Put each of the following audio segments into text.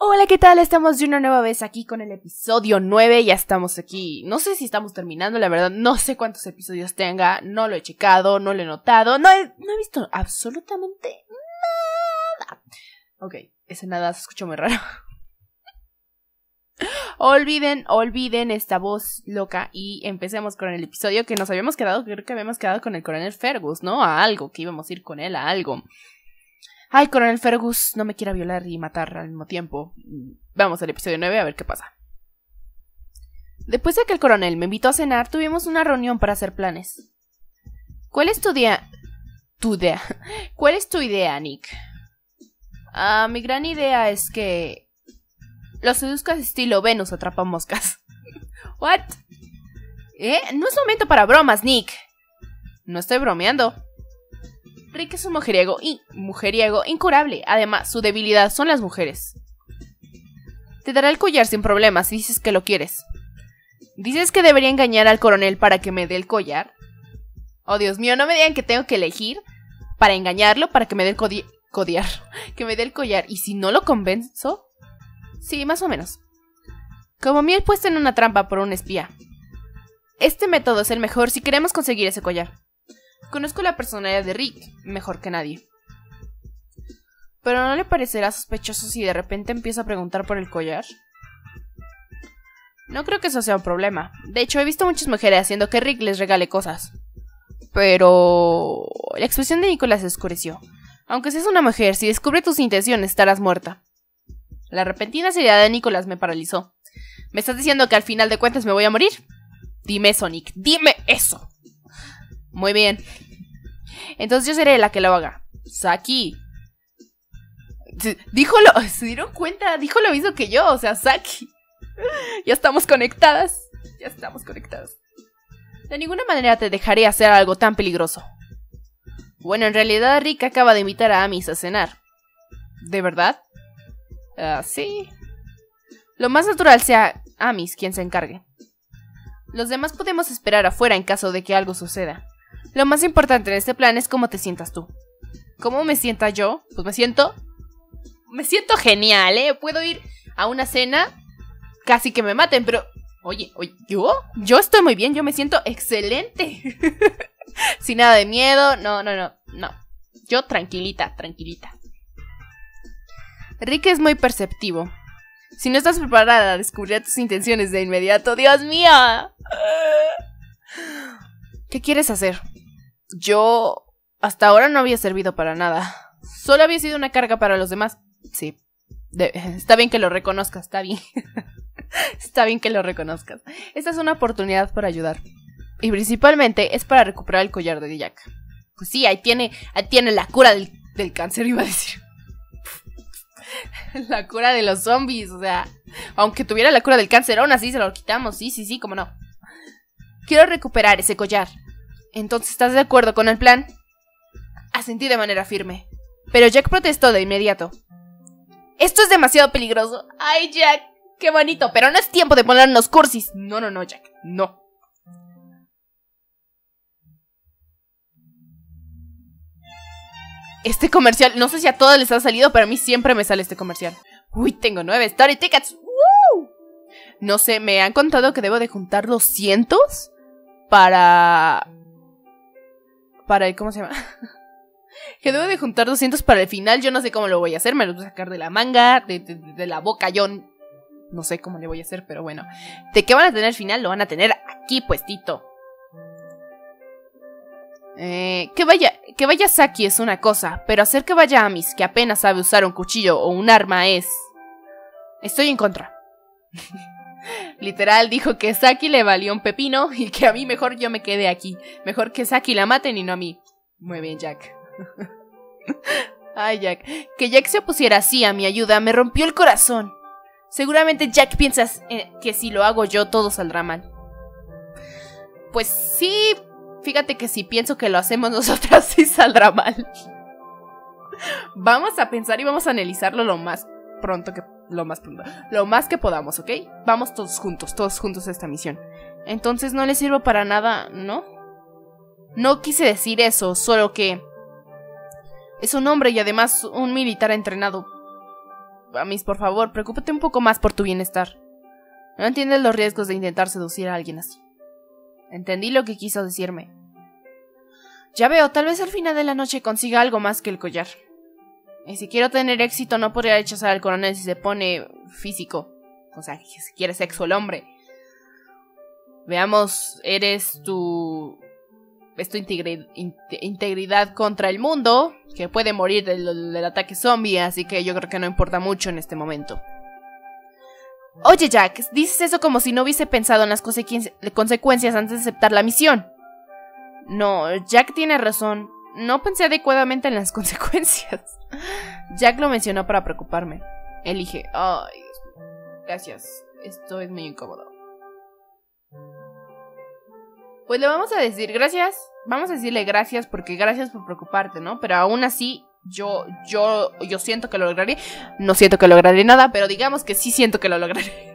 Hola, ¿qué tal? Estamos de una nueva vez aquí con el episodio 9. Ya estamos aquí. No sé si estamos terminando, la verdad. No sé cuántos episodios tenga. No lo he checado, no lo he notado. No he visto absolutamente nada. Ok, ese nada se escuchó muy raro. Olviden esta voz loca y empecemos con el episodio que nos habíamos quedado. Creo que habíamos quedado con el coronel Fergus, ¿no? A algo, que íbamos a ir con él a algo. Ay, coronel Fergus, no me quiera violar y matar al mismo tiempo. Vamos al episodio 9 a ver qué pasa. Después de que el coronel me invitó a cenar, tuvimos una reunión para hacer planes. ¿Cuál es tu idea? ¿Cuál es tu idea, Nick? Mi gran idea es que los seduzcas estilo Venus atrapa moscas. ¿What? No es momento para bromas, Nick. No estoy bromeando. Rick es un mujeriego incurable. Además, su debilidad son las mujeres. Te dará el collar sin problemas si dices que lo quieres. ¿Dices que debería engañar al coronel para que me dé el collar? Oh, Dios mío, no me digan que tengo que elegir para engañarlo, para que me dé el que me dé el collar. ¿Y si no lo convenzo? Sí, más o menos. Como miel puesta en una trampa por un espía. Este método es el mejor si queremos conseguir ese collar. Conozco la personalidad de Rick mejor que nadie. ¿Pero no le parecerá sospechoso si de repente empieza a preguntar por el collar? No creo que eso sea un problema. De hecho, he visto muchas mujeres haciendo que Rick les regale cosas. Pero la expresión de Nicholas se oscureció. Aunque seas una mujer, si descubre tus intenciones estarás muerta. La repentina seriedad de Nicholas me paralizó. ¿Me estás diciendo que al final de cuentas me voy a morir? Dime eso, Nick. Dime eso. Muy bien. Entonces yo seré la que lo haga. Saki. ¿Se dieron cuenta? Dijo lo mismo que yo. O sea, Saki. Ya estamos conectadas. De ninguna manera te dejaré hacer algo tan peligroso. Bueno, en realidad Rick acaba de invitar a Amis a cenar. ¿De verdad? Sí. Lo más natural sea Amis quien se encargue. Los demás podemos esperar afuera en caso de que algo suceda. Lo más importante en este plan es cómo te sientas tú. ¿Cómo me sienta yo? Pues me siento genial, ¿eh? Puedo ir a una cena, casi que me maten, pero... Oye, yo estoy muy bien, yo me siento excelente. Sin nada de miedo, no. Yo tranquilita. Rick es muy perceptivo. Si no estás preparada a descubrir tus intenciones de inmediato, ¡Dios mío! ¿Qué quieres hacer? Yo hasta ahora no había servido para nada. Solo había sido una carga para los demás. Sí. Está bien que lo reconozcas, está bien. Está bien que lo reconozcas. Esta es una oportunidad para ayudar. Y principalmente es para recuperar el collar de Jack. Pues sí, ahí tiene la cura del cáncer, iba a decir. La cura de los zombies, o sea, aunque tuviera la cura del cáncer, aún así se lo quitamos, sí, cómo no. Quiero recuperar ese collar. Entonces, ¿estás de acuerdo con el plan? Asentí de manera firme, pero Jack protestó de inmediato. Esto es demasiado peligroso. Ay, Jack, qué bonito, pero no es tiempo de ponernos cursis. No, Jack, no. Este comercial, no sé si a todos les ha salido, pero a mí siempre me sale este comercial. Uy, tengo 9 story tickets. ¡Woo! No sé, me han contado que debo de juntar 200 para el... ¿Cómo se llama? Que debo de juntar 200 para el final. Yo no sé cómo lo voy a hacer, me lo voy a sacar de la manga, de la boca. Yo no sé cómo le voy a hacer, pero bueno. ¿De qué van a tener el final? Lo van a tener aquí puestito. Que vaya Saki es una cosa, pero hacer que vaya Amis, que apenas sabe usar un cuchillo o un arma, es... Estoy en contra. Literal dijo que Saki le valió un pepino y que a mí mejor yo me quede aquí. Mejor que Saki la maten y no a mí. Muy bien, Jack. Ay, Jack. Que Jack se opusiera así a mi ayuda me rompió el corazón. Seguramente Jack piensa que si lo hago yo todo saldrá mal. Pues sí... Fíjate que si pienso que lo hacemos nosotras, sí saldrá mal. Vamos a pensar y vamos a analizarlo lo más que podamos, ¿ok? Vamos todos juntos a esta misión. Entonces no le sirvo para nada, ¿no? No quise decir eso, solo que es un hombre y además un militar entrenado. Amis, por favor, preocúpate un poco más por tu bienestar. No entiendes los riesgos de intentar seducir a alguien así. Entendí lo que quiso decirme. Ya veo, tal vez al final de la noche consiga algo más que el collar. Y si quiero tener éxito, no podría rechazar al coronel si se pone físico. O sea, si quiere sexo el hombre. Veamos, es tu integridad contra el mundo, que puede morir del ataque zombie, así que yo creo que no importa mucho en este momento. Oye, Jack, dices eso como si no hubiese pensado en las consecuencias antes de aceptar la misión. No, Jack tiene razón. No pensé adecuadamente en las consecuencias. Jack lo mencionó para preocuparme. Elige. Ay, gracias. Esto es muy incómodo. Pues le vamos a decir gracias. Vamos a decirle gracias porque gracias por preocuparte, ¿no? Pero aún así, yo siento que lo lograré. No siento que lograré nada, pero digamos que sí siento que lo lograré.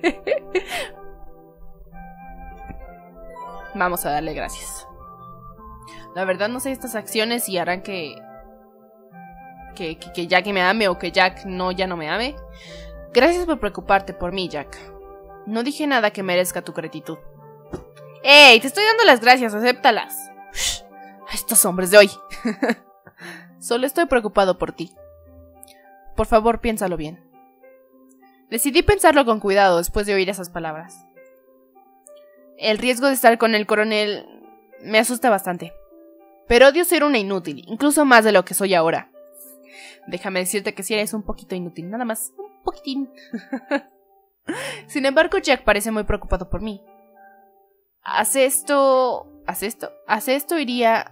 Vamos a darle gracias. La verdad no sé estas acciones si harán que Jack me ame o que Jack ya no me ame. Gracias por preocuparte por mí, Jack. No dije nada que merezca tu gratitud. ¡Ey! Te estoy dando las gracias, acéptalas. A estos hombres de hoy. Solo estoy preocupado por ti. Por favor, piénsalo bien. Decidí pensarlo con cuidado después de oír esas palabras. El riesgo de estar con el coronel me asusta bastante. Pero odio ser una inútil, incluso más de lo que soy ahora. Déjame decirte que sí eres un poquito inútil, nada más, un poquitín. Sin embargo, Jack parece muy preocupado por mí. Hacer esto iría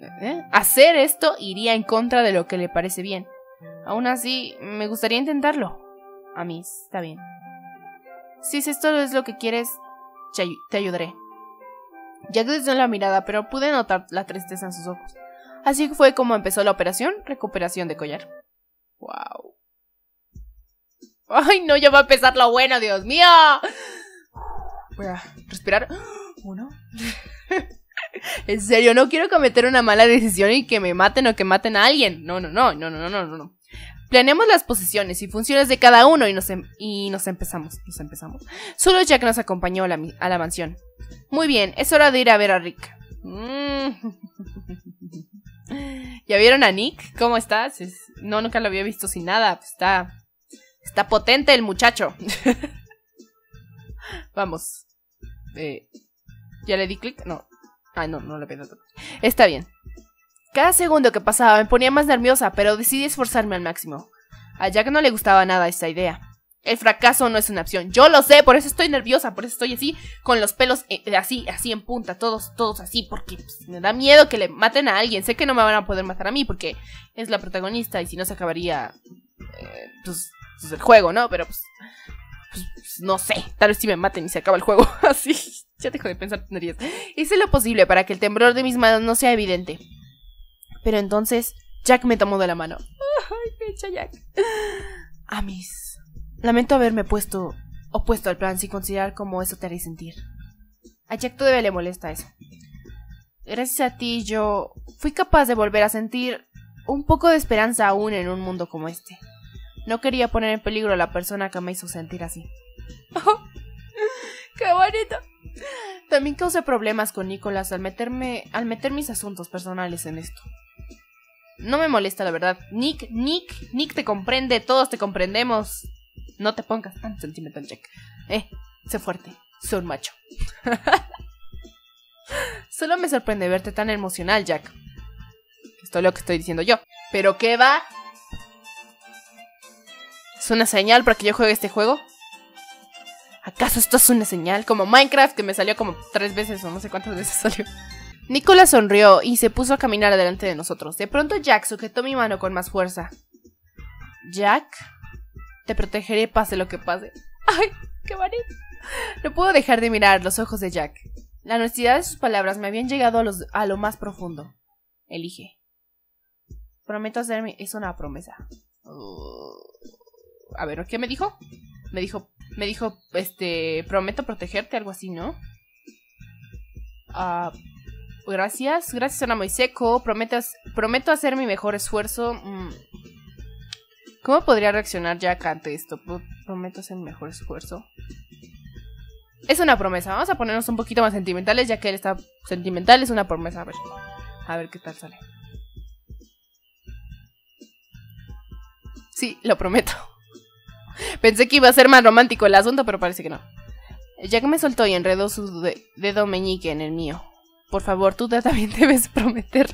en contra de lo que le parece bien. Aún así, me gustaría intentarlo. A mí, está bien. Si esto es lo que quieres, te ayudaré. Jack desvió la mirada, pero pude notar la tristeza en sus ojos. Así fue como empezó la operación recuperación de collar. ¡Wow! ¡Ay, no! Ya va a empezar lo bueno, Dios mío. Voy a respirar. ¿Uno? En serio, no quiero cometer una mala decisión y que me maten o que maten a alguien. No. Planeemos las posiciones y funciones de cada uno y nos empezamos. Solo Jack nos acompañó a la mansión. Muy bien, es hora de ir a ver a Rick. ¿Ya vieron a Nick? ¿Cómo estás? No, nunca lo había visto sin nada. Está potente el muchacho. Vamos. ¿Ya le di clic? No. Ay, no le pedí. Está bien. Cada segundo que pasaba me ponía más nerviosa, pero decidí esforzarme al máximo. A Jack no le gustaba nada esta idea. El fracaso no es una opción. Yo lo sé, por eso estoy nerviosa, por eso estoy así, con los pelos así en punta, todos así, porque me da miedo que le maten a alguien. Sé que no me van a poder matar a mí porque es la protagonista y si no se acabaría pues el juego, ¿no? Pero pues no sé, tal vez si me maten y se acaba el juego. Así, ya dejo de pensar tonterías. Hice lo posible para que el temblor de mis manos no sea evidente. Pero entonces, Jack me tomó de la mano. ¡Ay, pecha Jack! Amis, lamento haberme opuesto al plan sin considerar cómo eso te haría sentir. A Jack todavía le molesta eso. Gracias a ti yo fui capaz de volver a sentir un poco de esperanza aún en un mundo como este. No quería poner en peligro a la persona que me hizo sentir así. ¡Oh! ¡Qué bonito! También causé problemas con Nicholas al meter mis asuntos personales en esto. No me molesta, la verdad. Nick te comprende, todos te comprendemos. No te pongas tan sentimental, Jack. Sé fuerte, soy un macho. Solo me sorprende verte tan emocional, Jack. Esto es lo que estoy diciendo yo. ¿Pero qué va? ¿Es una señal para que yo juegue este juego? ¿Acaso esto es una señal? Como Minecraft, que me salió como 3 veces o no sé cuántas veces salió. Nicholas sonrió y se puso a caminar delante de nosotros. De pronto Jack sujetó mi mano con más fuerza. Jack, te protegeré pase lo que pase. ¡Ay, qué bonito! No puedo dejar de mirar los ojos de Jack. La honestidad de sus palabras me habían llegado a lo más profundo. Elige. Prometo hacerme... Es una promesa. A ver, ¿qué me dijo? Me dijo, prometo protegerte, algo así, ¿no? Gracias, suena muy seco. Prometo hacer mi mejor esfuerzo. ¿Cómo podría reaccionar Jack ante esto? Prometo hacer el mejor esfuerzo. Es una promesa. Vamos a ponernos un poquito más sentimentales, ya que él está sentimental. Es una promesa. A ver qué tal sale. Sí, lo prometo. Pensé que iba a ser más romántico el asunto, pero parece que no. Jack me soltó y enredó su dedo meñique en el mío. Por favor, tú también debes prometer.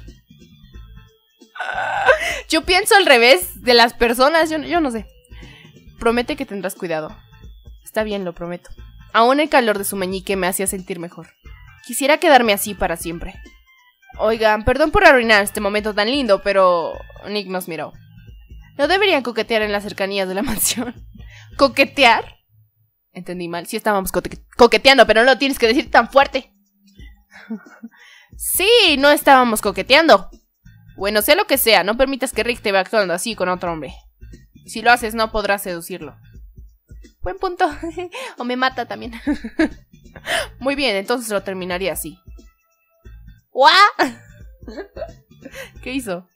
Yo pienso al revés de las personas, yo no sé. Promete que tendrás cuidado. Está bien, lo prometo. Aún el calor de su meñique me hacía sentir mejor. Quisiera quedarme así para siempre. Oigan, perdón por arruinar este momento tan lindo, pero... Nick nos miró. No deberían coquetear en las cercanías de la mansión. ¿Coquetear? Entendí mal. Sí estábamos coqueteando, pero no lo tienes que decir tan fuerte. Sí, no estábamos coqueteando. Bueno, sea lo que sea, no permitas que Rick te vea actuando así con otro hombre. Si lo haces, no podrás seducirlo. Buen punto. O me mata también. Muy bien, entonces lo terminaría así. ¿What? ¿Qué hizo?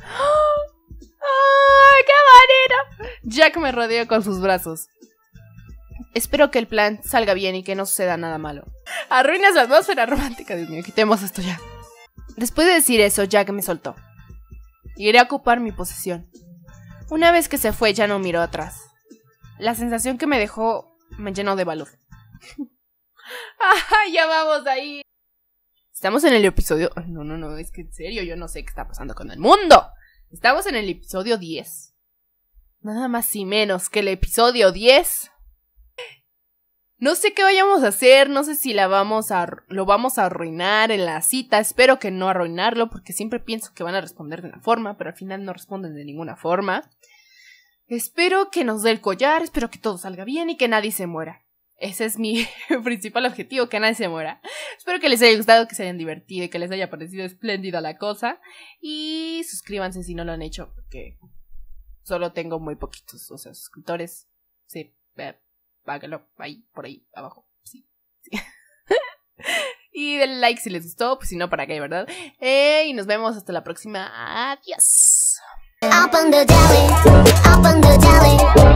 ¡Oh, qué manera! Jack me rodeó con sus brazos. Espero que el plan salga bien y que no suceda nada malo. Arruinas la atmósfera romántica. Dios mío, quitemos esto ya. Después de decir eso, Jack me soltó. Iré a ocupar mi posesión. Una vez que se fue, ya no miró atrás. La sensación que me dejó me llenó de valor. Ya vamos ahí. Estamos en el episodio... No, es que en serio, yo no sé qué está pasando con el mundo. Estamos en el episodio 10. Nada más y menos que el episodio 10. No sé qué vayamos a hacer, no sé si lo vamos a arruinar en la cita. Espero que no arruinarlo, porque siempre pienso que van a responder de una forma, pero al final no responden de ninguna forma. Espero que nos dé el collar, espero que todo salga bien y que nadie se muera. Ese es mi principal objetivo, que nadie se muera. Espero que les haya gustado, que se hayan divertido y que les haya parecido espléndida la cosa. Y suscríbanse si no lo han hecho, porque solo tengo muy poquitos, suscriptores. Sí, háganlo ahí, por ahí, abajo. Sí. Y denle like si les gustó, pues si no, para qué, ¿verdad? Y nos vemos hasta la próxima. Adiós. Up on the deli, up on the deli.